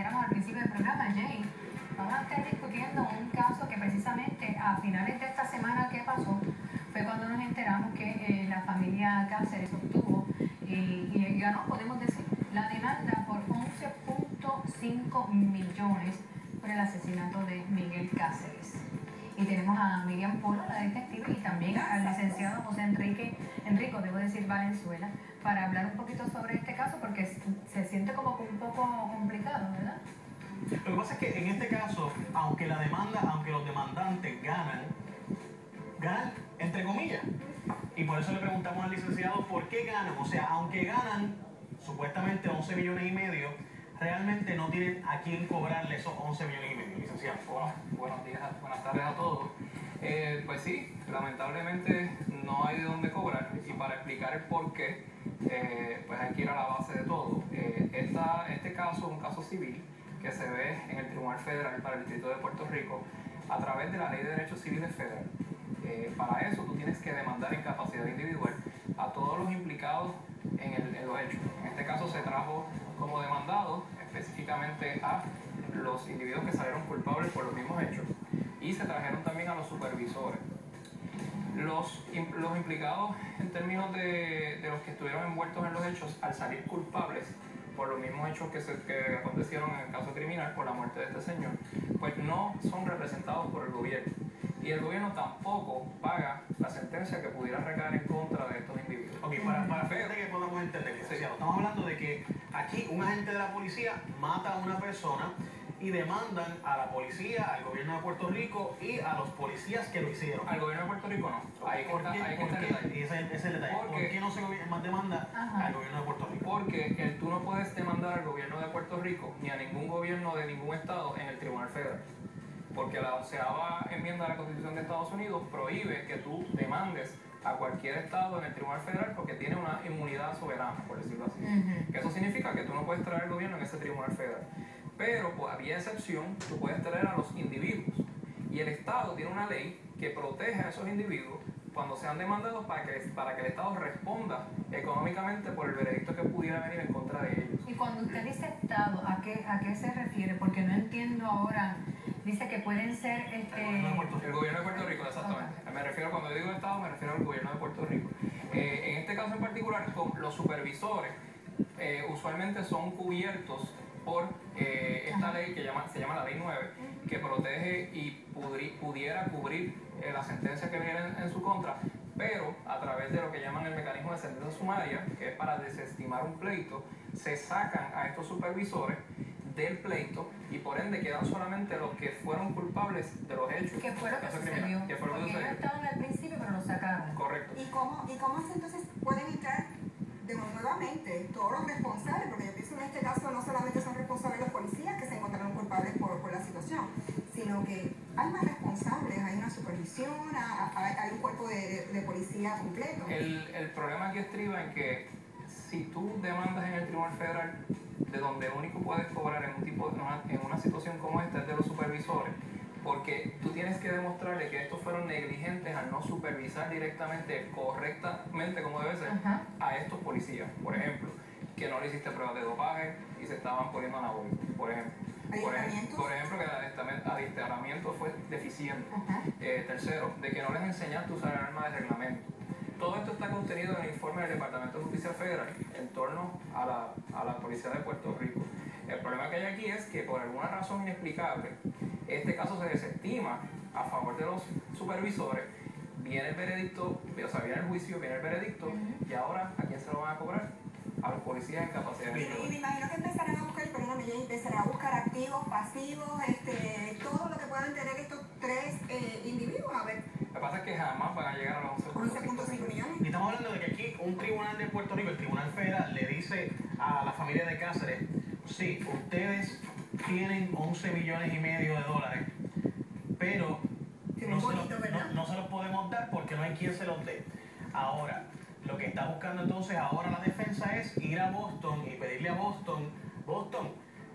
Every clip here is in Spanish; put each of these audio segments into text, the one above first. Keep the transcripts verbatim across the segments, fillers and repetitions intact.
dijéramos al principio del programa, Jane, vamos a estar discutiendo un caso que precisamente a finales de esta semana que pasó fue cuando nos enteramos que eh, la familia Cáceres obtuvo y, y ganó, podemos decir, la demanda por once punto cinco millones por el asesinato de Miguel Cáceres. Y tenemos a Miriam Polo, la detective, y también al licenciado José Enrique, Enrico, debo decir, Valenzuela, para hablar un poquito sobre este caso, porque se siente como un poco complicado, ¿verdad? Lo que pasa es que en este caso, aunque la demanda, aunque los demandantes ganan, ganan entre comillas. Y por eso le preguntamos al licenciado por qué ganan. O sea, aunque ganan supuestamente once millones y medio, realmente no tienen a quién cobrarle esos once millones y medio, licenciado. Bueno, buenos días, buenas tardes a todos. Eh, pues sí, lamentablemente no hay de dónde cobrar, y para explicar el por qué, eh, pues hay que ir a la base de todo. Eh, esta, este caso es un caso civil que se ve en el Tribunal Federal para el Distrito de Puerto Rico a través de la Ley de Derechos Civiles Federal. Eh, para eso tú tienes que demandar en capacidad individual a todos los implicados en, el, en los hechos. En este caso se trajo como demandado específicamente a los individuos que salieron culpables por los mismos hechos, y se trajeron también a los supervisores. Los, los implicados en términos de, de los que estuvieron envueltos en los hechos al salir culpables por los mismos hechos que, se, que acontecieron en el caso criminal por la muerte de este señor, pues no son representados por el gobierno, y el gobierno tampoco paga la sentencia que pudiera recaer en contra de estos individuos. Ok, para, para fíjate que podamos entender, licenciado, estamos hablando de que aquí un agente de la policía mata a una persona y demandan a la policía, al gobierno de Puerto Rico y a los policías que lo hicieron. Al gobierno de Puerto Rico no. Ahí ¿Por qué? Está, ¿Por qué? Ese, ese es el detalle. Porque, ¿Por qué no se más demanda Ajá. al gobierno de Puerto Rico? Porque el, tú no puedes demandar al gobierno de Puerto Rico ni a ningún gobierno de ningún estado en el Tribunal Federal. Porque la onceava enmienda de la Constitución de Estados Unidos prohíbe que tú demandes a cualquier estado en el Tribunal Federal porque tiene una inmunidad soberana, por decirlo así. Uh-huh. Que eso significa que tú no puedes traer al gobierno en ese Tribunal Federal. Pero pues, había excepción, tú puedes traer a los individuos. Y el Estado tiene una ley que protege a esos individuos cuando sean demandados para que, para que el Estado responda económicamente por el veredicto que pudiera venir en contra de ellos. Y cuando usted dice Estado, ¿a qué, a qué se refiere? Porque no entiendo ahora. Dice que pueden ser... Este... El gobierno de Puerto Rico, exactamente. Okay. Me refiero, cuando digo Estado, me refiero al gobierno de Puerto Rico. Eh, en este caso en particular, los supervisores eh, usualmente son cubiertos por eh, esta ley que llama, se llama la Ley nueve, que protege y pudri, pudiera cubrir eh, la sentencia que viene en, en su contra, pero a través de lo que llaman el mecanismo de sentencia sumaria, que es para desestimar un pleito, se sacan a estos supervisores del pleito y por ende quedan solamente los que fueron culpables de los hechos. ¿Qué fue lo que sucedió? ¿Qué fue lo que Porque sucedió? ellos estaban al principio, pero lo sacaron. Correcto. ¿Y cómo, y cómo entonces pueden entrar de nuevamente todos los responsables? Porque yo pienso que en este caso no solamente son responsables los policías que se encontraron culpables por, por la situación, sino que hay más responsables, hay una supervisión, hay, hay un cuerpo de, de, de policía completo. El, el problema aquí estriba en que si tú demandas en el Tribunal Federal, de donde único puedes cobrar en un tipo en una, en una situación como esta es de los supervisores, porque tú tienes que demostrarle que estos fueron negligentes al no supervisar directamente, correctamente como debe ser, uh-huh. a estos policías. Por ejemplo, que no le hiciste pruebas de dopaje y se estaban poniendo anabólicos, por ejemplo. Por ejemplo, por ejemplo, que el adiestramiento fue deficiente. Uh-huh. eh, tercero, de que no les enseñaste a usar el arma de reglamento. Todo esto está contenido en el informe del Departamento de Justicia Federal en torno a la, a la Policía de Puerto Rico. El problema que hay aquí es que por alguna razón inexplicable, este caso se desestima a favor de los supervisores, viene el veredicto, o sea, viene el juicio, viene el veredicto, uh-huh. y ahora, ¿a quién se lo van a cobrar? A los policías en capacidad de... Y, y me imagino que empezarán a buscar, perdóname, empezarán a buscar activos, pasivos, este, todo lo que puedan tener estos tres eh, individuos, a ver. Lo que pasa es que jamás van a llegar a los once punto cinco millones. Y estamos hablando de que aquí un tribunal de Puerto Rico, el Tribunal Federal, le dice a la familia de Cáceres, sí, ustedes tienen once millones y medio de dólares, pero no, bonito, se los, no, no se los podemos dar porque no hay quien se los dé. Ahora, lo que está buscando entonces ahora la defensa es ir a Boston y pedirle a Boston, Boston,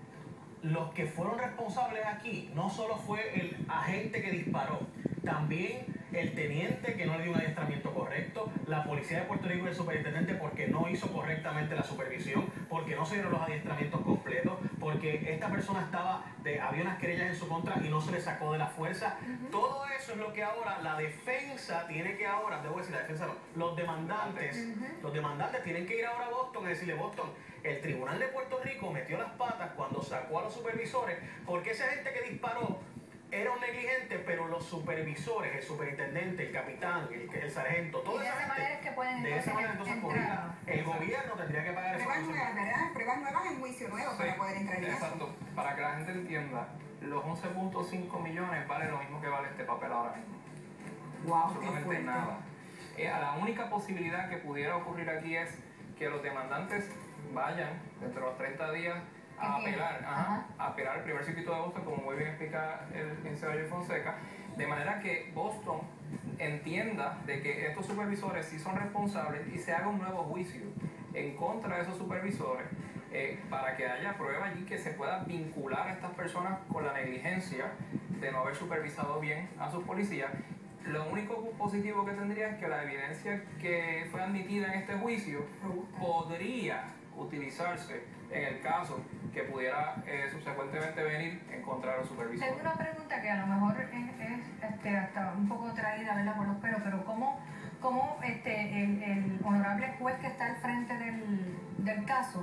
los que fueron responsables aquí, no solo fue el agente que disparó, también el teniente que no le dio un adiestramiento correcto, la policía de Puerto Rico y el superintendente porque no hizo correctamente la supervisión, porque no se dieron los adiestramientos completos, porque esta persona estaba, de, había unas querellas en su contra y no se le sacó de la fuerza. Uh-huh. Todo eso es lo que ahora la defensa tiene que ahora, debo decir la defensa no, los demandantes, uh-huh. los demandantes tienen que ir ahora a Boston y decirle, Boston, el Tribunal de Puerto Rico metió las patas cuando sacó a los supervisores, porque esa gente que disparó era un negligente, pero los supervisores, el superintendente, el capitán, el, el sargento, toda esa gente, manera es que pueden de esa manera entonces podría, el gobierno tendría que pagar pruebas nuevas, ¿verdad? Pruebas nuevas en juicio nuevo, sí, para poder entrar en exacto. eso. Para que la gente entienda, los once punto cinco millones vale lo mismo que vale este papel ahora mismo. Wow, absolutamente nada. Eh, la única posibilidad que pudiera ocurrir aquí es que los demandantes vayan dentro de los treinta días a apelar, ajá, a apelar al primer circuito de Boston, como muy bien explica el licenciado Fonseca, de manera que Boston entienda de que estos supervisores sí son responsables y se haga un nuevo juicio en contra de esos supervisores, eh, para que haya prueba allí que se pueda vincular a estas personas con la negligencia de no haber supervisado bien a sus policías. Lo único positivo que tendría es que la evidencia que fue admitida en este juicio podría utilizarse en el caso que pudiera eh, subsecuentemente venir en contra de los supervisores. Tengo una pregunta que a lo mejor es, es este, hasta un poco traída, ¿verdad?, por los pelos, pero ¿cómo, cómo este, el, el honorable juez que está al frente del, del caso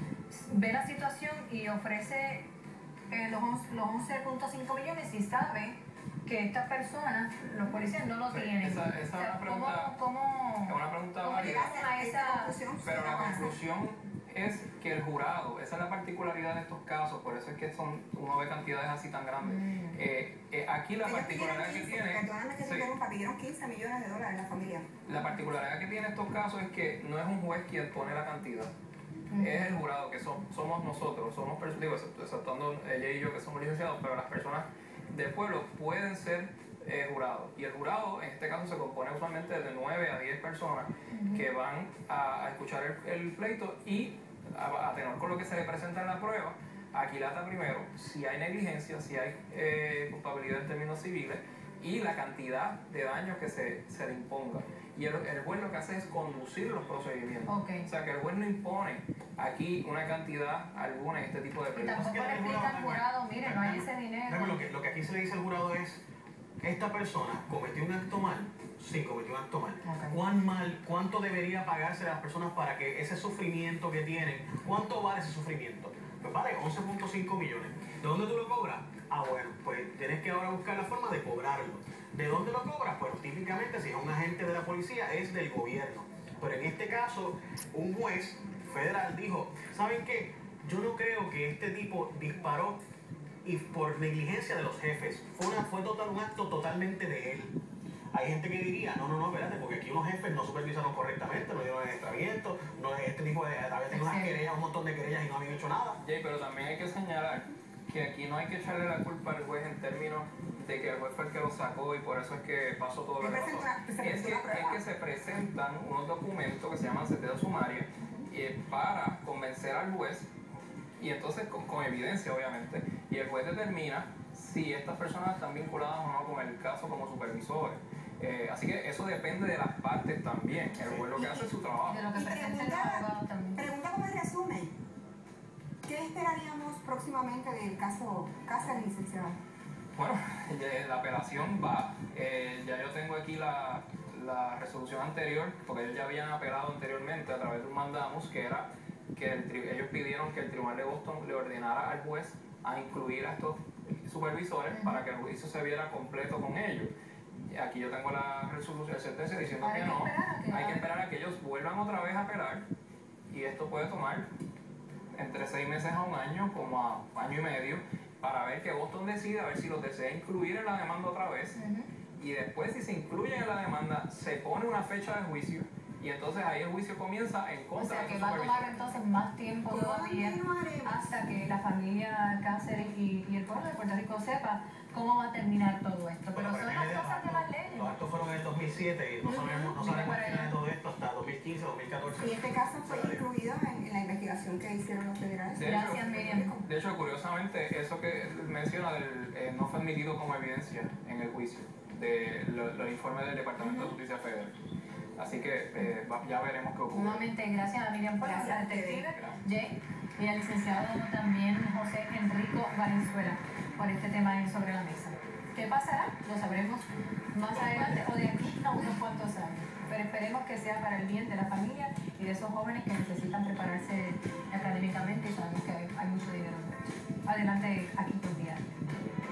ve la situación y ofrece eh, los once punto cinco millones y sabe que estas personas, los policías, no lo sí, tienen? Esa, esa o sea, es una pregunta, ¿cómo, cómo, es una pregunta ¿cómo válida, a esa pero la conclusión es que el jurado, esa es la particularidad de estos casos, por eso es que son, uno ve cantidades así tan grandes. Mm. Eh, eh, aquí la Ellos particularidad quince, que tiene... Perdóname que se interrumpa, pidieron quince millones de dólares a la familia. La particularidad que tiene estos casos es que no es un juez quien pone la cantidad. Mm. Es el jurado, que son, somos nosotros, somos, digo, exceptuando ella y yo que somos licenciados, pero las personas del pueblo pueden ser eh, jurados. Y el jurado, en este caso, se compone usualmente de nueve a diez personas mm. que van a, a escuchar el, el pleito y a, a tenor con lo que se le presenta en la prueba, aquilata primero si hay negligencia, si hay eh, culpabilidad en términos civiles y la cantidad de daños que se, se le imponga. Y el, el juez lo que hace es conducir los procedimientos. Okay. O sea, que el juez no impone aquí una cantidad alguna en este tipo de pleitos. Y tampoco le explica al jurado, mire, no hay ese dinero. Lo que, lo que aquí se le dice al jurado es, esta persona cometió un acto mal, sí, cometió un acto mal. Okay. ¿Cuán mal, cuánto debería pagarse a las personas para que ese sufrimiento que tienen, cuánto vale ese sufrimiento? Pues vale once punto cinco millones. ¿De dónde tú lo cobras? Ah, bueno, pues tienes que ahora buscar la forma de cobrarlo. ¿De dónde lo cobras? Pues típicamente, si es un agente de la policía, es del gobierno. Pero en este caso, un juez federal dijo, ¿saben qué? Yo no creo que este tipo disparó y por negligencia de los jefes. Fue, una, fue total, un acto totalmente de él. Hay gente que diría, no, no, no, espérate, porque aquí unos jefes no supervisaron correctamente, no dieron adiestramiento, no, este tipo de, a veces unas querellas, un montón de querellas y no habían hecho nada. Jay, pero también hay que señalar que aquí no hay que echarle la culpa al juez en términos de que el juez fue el que lo sacó y por eso es que pasó todo lo que pasó. Es que, es que se presentan unos documentos que se llaman certeza sumaria eh, para convencer al juez y entonces con, con evidencia obviamente, y el juez determina si estas personas están vinculadas o no con el caso como supervisores. Eh, así que eso depende de las partes también. El juez lo que hace es su trabajo. De lo que presenta el abogado también. Pregunta como el resumen. ¿Qué esperaríamos próximamente del caso Cáceres, licenciado? Bueno, la apelación va. Eh, ya yo tengo aquí la, la resolución anterior, porque ellos ya habían apelado anteriormente a través de un mandamus, que era que el, ellos pidieron que el Tribunal de Boston le ordenara al juez a incluir a estos supervisores uh-huh. para que el juicio se viera completo con ellos. Aquí yo tengo la resolución de sentencia diciendo que no, hay que esperar a que ellos vuelvan otra vez a apelar y esto puede tomar entre seis meses a un año, como a año y medio, para ver que Boston decida, a ver si los desea incluir en la demanda otra vez uh-huh. y después si se incluyen en la demanda se pone una fecha de juicio y entonces ahí el juicio comienza en contra de O sea que va a tomar entonces más tiempo todavía hasta que la familia Cáceres y, y el pueblo de Puerto Rico sepa cómo va a terminar todo esto. Pero bueno, son las cosas de las leyes. Los actos fueron en el dos mil siete y no sabemos, no sabemos nada de todo esto hasta dos mil quince, dos mil catorce. Y este caso fue incluido en, en la investigación que hicieron los federales. De Gracias, hecho, Miriam. De hecho, curiosamente, eso que menciona del, eh, no fue admitido como evidencia en el juicio de los lo informes del Departamento uh-huh. de Justicia Federal. Así que eh, ya veremos qué ocurre. Nuevamente, gracias a Miriam Pérez, la detective Jay, y al licenciado también José Enrico Valenzuela por este tema ahí sobre la mesa. ¿Qué pasará? Lo sabremos más adelante o de aquí a unos cuantos años. Pero esperemos que sea para el bien de la familia y de esos jóvenes que necesitan prepararse académicamente y sabemos que hay, hay mucho dinero. Adelante, aquí por día.